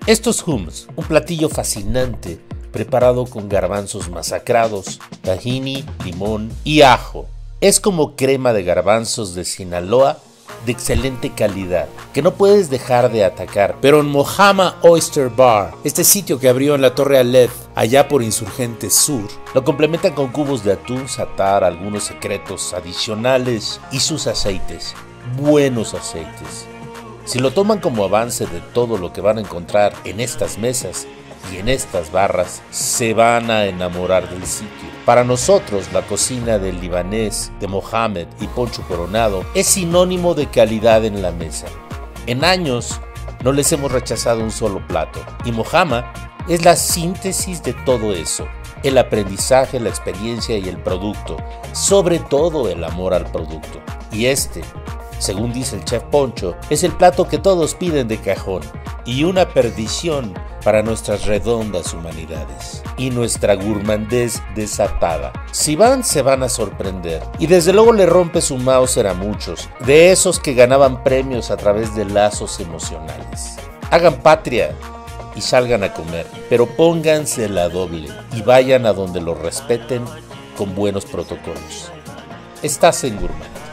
Esto es hummus, un platillo fascinante preparado con garbanzos masacrados, tahini, limón y ajo. Es como crema de garbanzos de Sinaloa de excelente calidad, que no puedes dejar de atacar. Pero en Mohammed Oyster Bar, este sitio que abrió en la Torre Aleph, allá por Insurgentes Sur, lo complementan con cubos de atún, satar, algunos secretos adicionales y sus aceites, buenos aceites. Si lo toman como avance de todo lo que van a encontrar en estas mesas y en estas barras, se van a enamorar del sitio. Para nosotros, la cocina del libanés de Mohammed y Poncho Coronado es sinónimo de calidad en la mesa. En años no les hemos rechazado un solo plato, y Mohammed es la síntesis de todo eso: el aprendizaje, la experiencia y el producto, sobre todo el amor al producto. Y según dice el chef Poncho, es el plato que todos piden de cajón y una perdición para nuestras redondas humanidades y nuestra gourmandez desatada. Si van, se van a sorprender, y desde luego le rompe su Mauser a muchos, de esos que ganaban premios a través de lazos emocionales. Hagan patria y salgan a comer, pero pónganse la doble y vayan a donde los respeten con buenos protocolos. Estás en Gourmand.